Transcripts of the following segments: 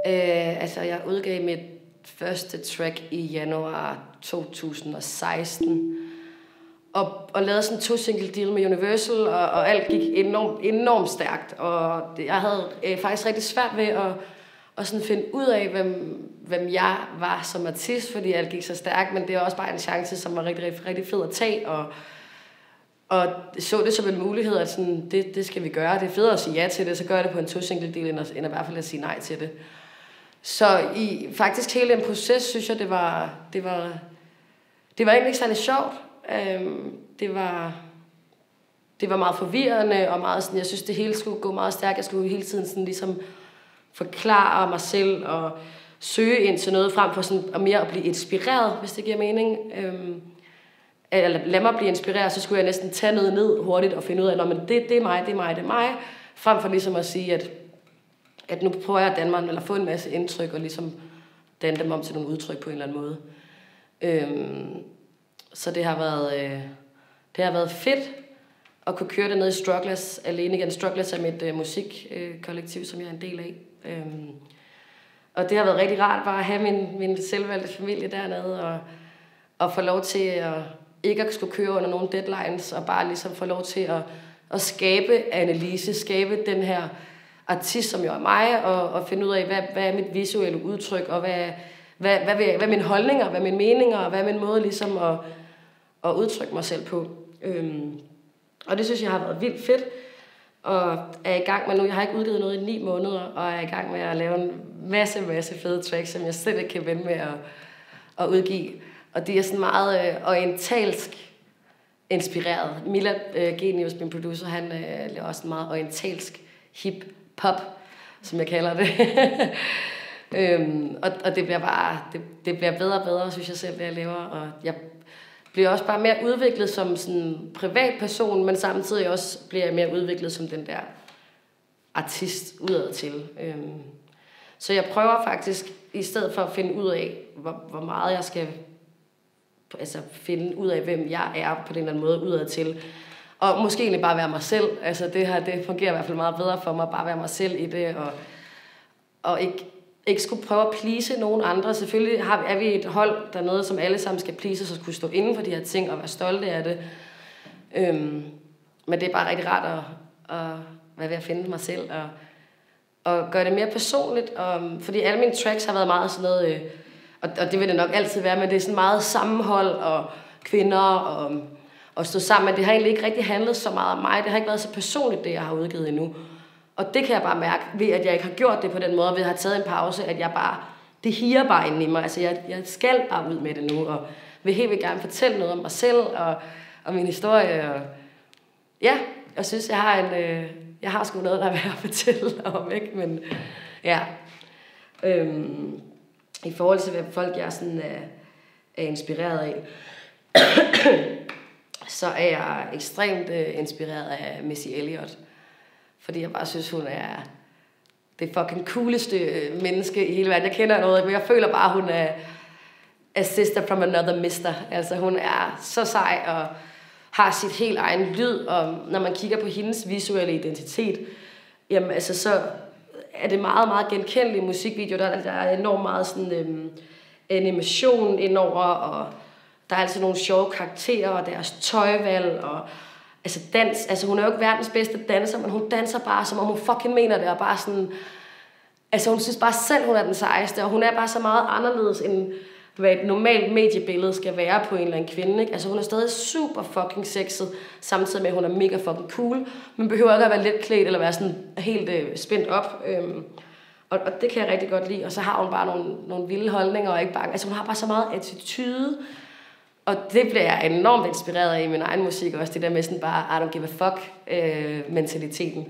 Altså, jeg udgav mit første track i januar 2016. Og lavede sådan 2 single deal med Universal, og alt gik enormt stærkt. Og jeg havde faktisk rigtig svært ved at sådan finde ud af, hvem jeg var som artist, fordi alt gik så stærkt, men det er også bare en chance, som var rigtig fed at tage, og så det som en mulighed, at sådan, det skal vi gøre. Det er federe at sige ja til det, så gør jeg det på en 2 single deal, end i hvert fald at sige nej til det. Så faktisk hele den proces, synes jeg, det var egentlig ikke særlig sjovt. Det var meget forvirrende, og meget sådan, jeg synes, det hele skulle gå meget stærkt. Jeg skulle hele tiden sådan ligesom forklare mig selv, og søge ind til noget, frem for sådan, og mere at blive inspireret, hvis det giver mening. Eller lad mig blive inspireret, så skulle jeg næsten tage noget ned hurtigt, og finde ud af, at det er mig, frem for ligesom at sige, at nu prøver jeg at danne mig, eller få en masse indtryk, og ligesom danne dem om til nogle udtryk på en eller anden måde. Så det har været fedt at kunne køre det ned i Struglaz alene igen. Struglaz er mit musikkollektiv, som jeg er en del af. Og det har været rigtig rart bare at have min selvvalgte familie dernede, og få lov til at ikke at skulle køre under nogle deadlines, og bare ligesom få lov til at skabe ANNELISE, skabe den her artist, som jo er mig, og finde ud af, hvad er mit visuelle udtryk, og hvad er mine holdninger, hvad er mine meninger, og hvad er min måde ligesom at udtrykke mig selv på. Og det synes jeg har været vildt fedt, og er i gang med nu, jeg har ikke udgivet noget i 9 måneder, og er i gang med at lave en masse fede tracks, som jeg slet ikke kan vende med at udgive. Og det er sådan meget orientalsk inspireret. Mila Genius, min producer, han laver også en meget orientalsk hip-hop, som jeg kalder det. Og det bliver bare, det bliver bedre og bedre, synes jeg selv, det jeg laver. Og jeg bliver også bare mere udviklet som sådan privatperson, men samtidig også bliver jeg mere udviklet som den der artist udad til. Så jeg prøver faktisk, i stedet for at finde ud af, hvor meget jeg skal finde ud af, hvem jeg er på den eller anden måde udad til, og måske egentlig bare være mig selv. Altså det fungerer i hvert fald meget bedre for mig, bare være mig selv i det, og ikke skulle prøve at please nogen andre. Selvfølgelig er vi et hold dernede, som alle sammen skal please, så skulle stå inden for de her ting og være stolte af det. Men det er bare rigtig rart at være ved at finde mig selv og gøre det mere personligt. Fordi alle mine tracks har været meget sådan noget, og det vil det nok altid være, men det er sådan meget sammenhold og kvinder og stå sammen. Men det har egentlig ikke rigtig handlet så meget om mig. Det har ikke været så personligt, det jeg har udgivet endnu. Og det kan jeg bare mærke ved, at jeg ikke har gjort det på den måde, ved at have taget en pause, at jeg bare, det higer bare inde i mig. Altså jeg skal bare ud med det nu, og vil helt vildt gerne fortælle noget om mig selv og min historie. Og ja, jeg synes, jeg har sgu noget, der er værd at fortælle om, ikke? Men ja, i forhold til, hvad folk jeg sådan er inspireret af, så er jeg ekstremt inspireret af Missy Elliot. Fordi jeg bare synes, hun er det fucking cooleste menneske i hele verden. Jeg kender noget, men jeg føler bare, hun er a sister from another mister. Altså hun er så sej og har sit helt egen lyd, og når man kigger på hendes visuelle identitet, jamen altså så er det meget genkendelige musikvideoer. Der er enormt meget sådan animation indover, og der er altså nogle sjove karakterer, og deres tøjvalg, og altså dans. Altså hun er jo ikke verdens bedste danser, men hun danser bare, som om hun fucking mener det, og bare sådan, altså hun synes bare selv, hun er den sejeste, og hun er bare så meget anderledes, end hvad et normalt mediebillede skal være på en eller anden kvinde, ikke? Altså hun er stadig super fucking sexet, samtidig med, at hun er mega fucking cool, men behøver ikke at være let klædt, eller være sådan helt spændt op, og det kan jeg rigtig godt lide, og så har hun bare nogle vilde holdninger, og ikke bange. Altså hun har bare så meget attitude, og det bliver jeg enormt inspireret af i min egen musik også, det der med sådan bare, I don't give a fuck mentaliteten.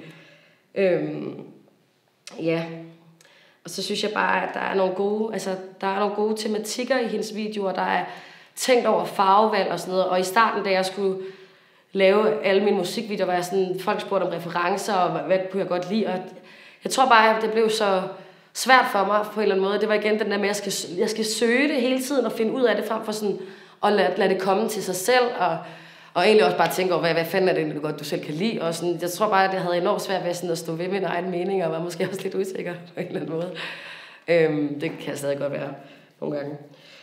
Ja. Og så synes jeg bare, at der er nogle gode tematikker i hendes videoer, der er tænkt over farvevalg og sådan noget, og i starten, da jeg skulle lave alle mine musikvideoer, var jeg sådan, folk spurgte om referencer, og hvad kunne jeg godt lide, og jeg tror bare, at det blev så svært for mig på en eller anden måde. Det var igen den der med, at jeg skal søge det hele tiden og finde ud af det, frem for sådan og lade det komme til sig selv, og egentlig også bare tænke over, hvad fanden er det egentlig godt, du selv kan lide, og sådan, jeg tror bare, at jeg havde enormt svært ved sådan at stå ved min egen mening, og var måske også lidt usikker på en eller anden måde. Det kan stadig godt være nogle gange.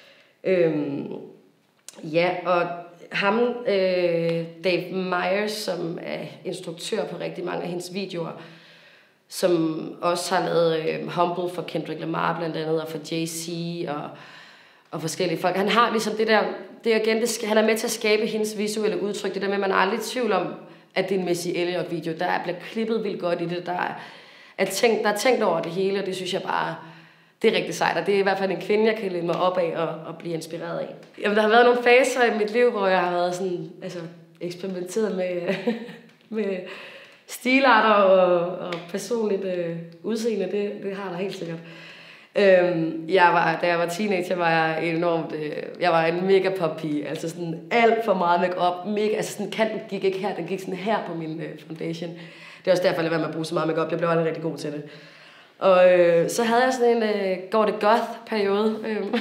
Ja, og ham, Dave Meyers, som er instruktør på rigtig mange af hendes videoer, som også har lavet Humble for Kendrick Lamar blandt andet, og for Jay-Z og forskellige folk. Han har ligesom det der, han er med til at skabe hendes visuelle udtryk, det der med, at man er aldrig i tvivl om, at det er en Missy Elliot video. Der bliver klippet vildt godt i det, der er tænkt over det hele, og det synes jeg bare, det er rigtig sejt, og det er i hvert fald en kvinde, jeg kan læne mig op af og blive inspireret af. Jamen, der har været nogle faser i mit liv, hvor jeg har været sådan, eksperimenteret med stilarter og personligt udseende, det har der helt sikkert. Da jeg var teenager, var jeg enormt, jeg var en mega pop-pige, altså sådan alt for meget make-up, altså sådan kanten gik ikke her, den gik sådan her på min foundation. Det er også derfor, jeg lader være med at bruge så meget make-up, jeg blev aldrig rigtig god til det. Og så havde jeg sådan en går det goth-periode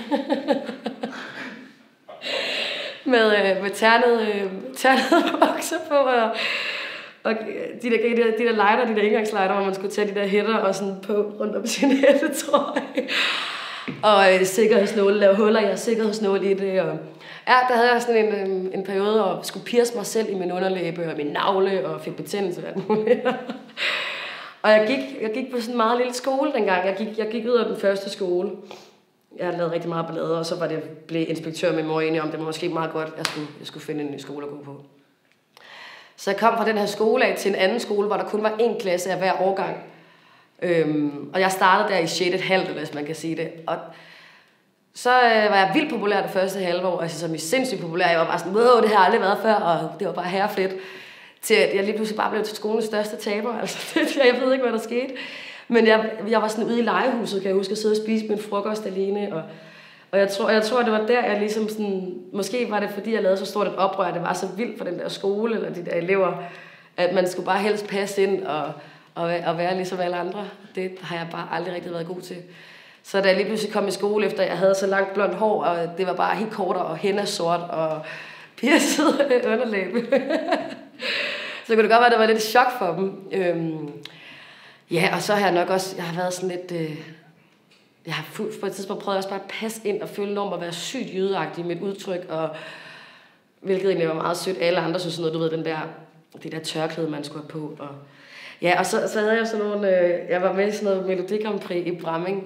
med ternede bukser på, og de der lighter, de der indgangslighter, hvor man skulle tage de der hætter og sådan på rundt om sin hættetrøje. Og sikkerhedsnåle, lave huller i og sikkerhedsnåle i det. Og ja, der havde jeg sådan en periode, og skulle pierce mig selv i min underlæbe og min navle og fik betændelse og alt muligt. Og jeg gik på sådan en meget lille skole dengang. Jeg gik ud af den første skole. Jeg havde lavet rigtig meget ballade, og så blev inspektør med mor enige om, det var måske meget godt, jeg skulle finde en ny skole at gå på. Så jeg kom fra den her skole af til en anden skole, hvor der kun var én klasse af hver årgang. Og jeg startede der i 6. halvt, hvis man kan sige det. Og så var jeg vildt populær det første halvår, altså som i sindssygt populær. Jeg var bare sådan, wow, det har jeg aldrig været før, og det var bare herrefedt. Til at jeg lige pludselig bare blev til skolens største taber. Altså, jeg ved ikke, hvad der skete. Men jeg var sådan ude i legehuset, kan jeg huske, at sidde og spise min frokost alene. Og jeg tror, det var der, jeg ligesom sådan... Måske var det, fordi jeg lavede så stort et oprør, det var så vildt for den der skole, eller de der elever, at man skulle bare helst passe ind og være ligesom alle andre. Det har jeg bare aldrig rigtig været god til. Så da jeg lige pludselig kom i skole, efter jeg havde så langt blondt hår, og det var bare helt kortere og henna sort og pierced underlæbe. Så kunne det godt være, at det var lidt chok for dem. Ja, og så har jeg nok også... Jeg har været sådan lidt... Jeg har på et tidspunkt prøvet også bare at passe ind og føle om at være sygt jydeagtig med et udtryk, og hvilket egentlig var meget sødt. Alle andre synes noget, du ved, det der tørklæde, man skulle have på. Og, ja, og så havde jeg sådan nogle... jeg var med i sådan noget Melodi Grand Prix i Bramming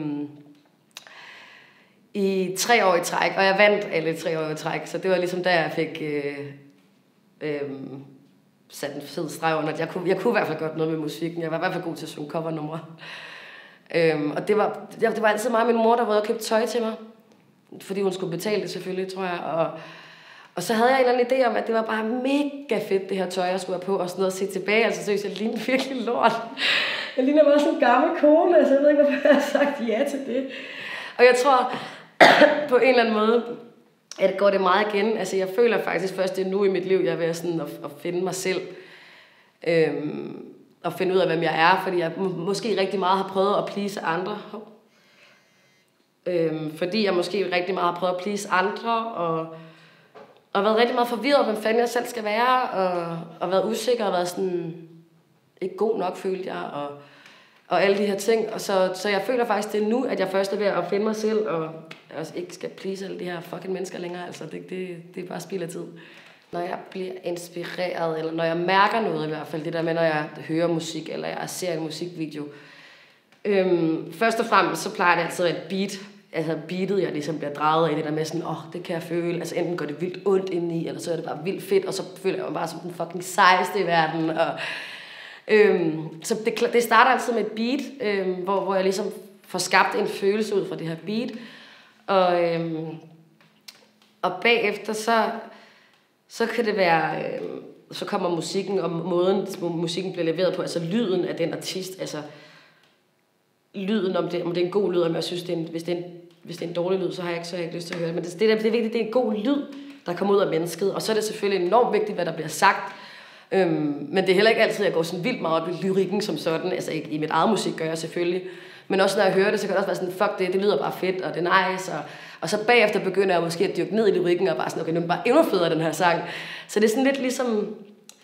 i 3 år i træk, og jeg vandt alle 3 år i træk, så det var ligesom der, jeg fik sat en fed streg under. Jeg kunne i hvert fald godt noget med musikken. Jeg var i hvert fald god til at synge covernumre. Og det var altid meget min mor, der var ude og købte tøj til mig, fordi hun skulle betale det selvfølgelig, tror jeg. Og så havde jeg en eller anden idé om, at det var bare mega fedt, det her tøj, jeg skulle have på, og sådan noget at se tilbage. Altså seriøst, jeg lignede virkelig lort. Jeg lignede bare sådan en gammel kone, altså jeg ved ikke, hvorfor jeg har sagt ja til det. Og jeg tror på en eller anden måde, at går det meget igen. Altså jeg føler faktisk først, det er nu i mit liv, jeg er ved sådan at finde mig selv. Og finde ud af, hvem jeg er, fordi jeg måske rigtig meget har prøvet at please andre. Fordi jeg måske rigtig meget har prøvet at please andre, og været rigtig meget forvirret, hvem fanden jeg selv skal være, og været usikker, og været sådan ikke god nok, følte jeg, og alle de her ting. Og så jeg føler faktisk, det er nu, at jeg først er ved at finde mig selv, og jeg også ikke skal please alle de her fucking mennesker længere. Altså, det er bare spild af tid. Når jeg bliver inspireret, eller når jeg mærker noget i hvert fald, det der med, når jeg hører musik, eller jeg ser en musikvideo. Først og fremmest, så plejer det altid at være et beat. Altså beatet, jeg ligesom bliver draget af det der med sådan, det kan jeg føle. Altså enten går det vildt ondt indeni, eller så er det bare vildt fedt, og så føler jeg mig bare som den fucking sejeste i verden. Så det starter altid med et beat, hvor jeg ligesom får skabt en følelse ud fra det her beat. Og bagefter så kan det være, så kommer musikken og måden musikken bliver leveret på, altså lyden af den artist, altså lyden, om det er en god lyd, om jeg synes, hvis det er en dårlig lyd, så har jeg ikke lyst til at høre det. Men det er vigtigt, det er en god lyd, der kommer ud af mennesket, og så er det selvfølgelig enormt vigtigt, hvad der bliver sagt. Men det er heller ikke altid, at jeg går sådan vildt meget op i lyrikken som sådan, altså ikke i mit eget musik gør jeg selvfølgelig, men også når jeg hører det, så kan det også være sådan, fuck det lyder bare fedt, og det er nice, og så bagefter begynder jeg måske at dyrke ned i lyrikken, og bare sådan, okay, nu er det bare endnu federe, den her sang. Så det er sådan lidt ligesom,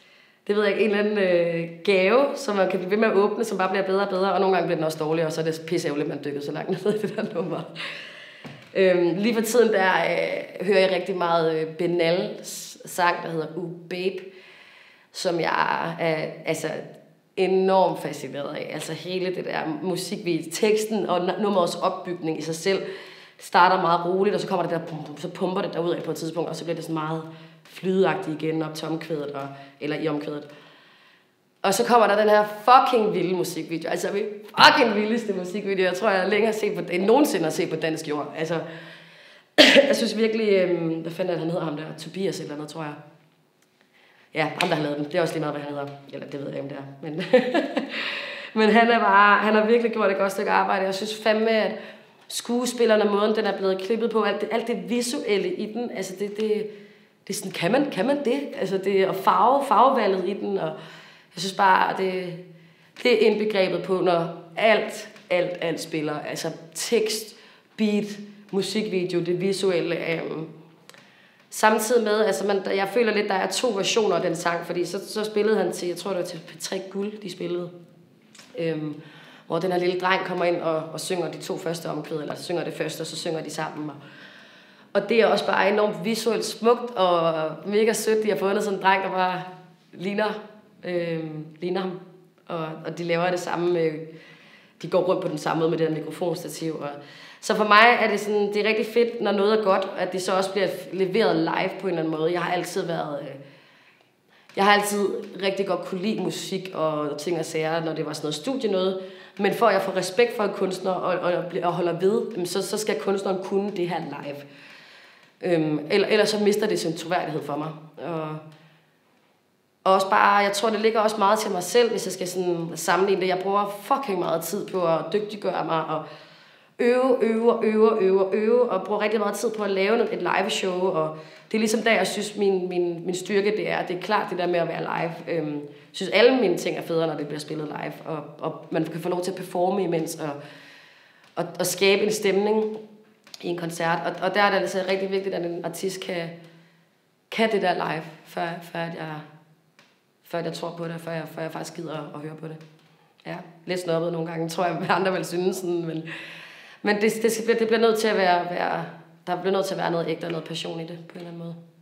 det ved jeg ikke, en eller anden gave, som man kan blive ved med at åbne, som bare bliver bedre og bedre, og nogle gange bliver den også dårligere, og så er det pisseærgerligt, man dykker så langt ned i det der nummer. Lige for tiden, der hører jeg rigtig meget Benals sang, der hedder Babe, som jeg er altså enormt fascineret af. Altså hele det der musikvideo, teksten og nummerets opbygning i sig selv starter meget roligt, og så kommer det der, så pumper det derud af på et tidspunkt, og så bliver det sådan meget flydeagtigt igen op til omkvædet, eller i omkvædet. Og så kommer der den her fucking vilde musikvideo, altså den fucking vildeste musikvideo, jeg tror, jeg længere har set på det, nogensinde har set på dansk jord. Altså, jeg synes virkelig, hvad fanden han hedder ham der, Tobias eller noget, tror jeg. Ja, ham der har lavet den, det er også lige meget, hvad han hedder, eller det ved jeg ikke, om det er, men, men han har virkelig gjort et godt stykke arbejde. Jeg synes fandme, at skuespillerne, måden den er blevet klippet på, alt det visuelle i den, altså det er sådan, kan man det? Altså det, og farvevalget i den, og jeg synes bare, det er indbegrebet på, når alt spiller, altså tekst, beat, musikvideo, det visuelle. Samtidig med, altså jeg føler lidt, der er 2 versioner af den sang, fordi så spillede han til, jeg tror det var til P3 Guld, de spillede, hvor den her lille dreng kommer ind og synger de 2 første omkvæd, eller synger det første, og så synger de sammen. Og det er også bare enormt visuelt smukt og mega sødt. De har fundet sådan en dreng, der bare ligner ham. Og de laver det samme med, de går rundt på den samme måde med det der mikrofonstativ. Så for mig er det sådan, det er rigtig fedt, når noget er godt, at det så også bliver leveret live på en eller anden måde. Jeg har altid rigtig godt kunne lide musik og ting og sager, når det var sådan noget studie noget. Men for at jeg får respekt for en kunstner og holder ved, så skal kunstneren kunne det her live. Ellers så mister det sin troværdighed for mig. Og også bare, jeg tror, det ligger også meget til mig selv, hvis jeg skal sådan sammenligne det. Jeg bruger fucking meget tid på at dygtiggøre mig og øve, og bruger rigtig meget tid på at lave et live show, og det er ligesom der, jeg synes, min styrke det er klart det der med at være live. Jeg synes, alle mine ting er federe, når det bliver spillet live, og man kan få lov til at performe imens, og skabe en stemning i en koncert, og der er det altså rigtig vigtigt, at en artist kan det der live, før jeg tror på det, før jeg faktisk gider at høre på det. Ja, lidt snobbet nogle gange, tror jeg, andre vil synes sådan, men det bliver nødt til at være, der bliver nødt til at være noget ægte og noget passion i det, på en eller anden måde.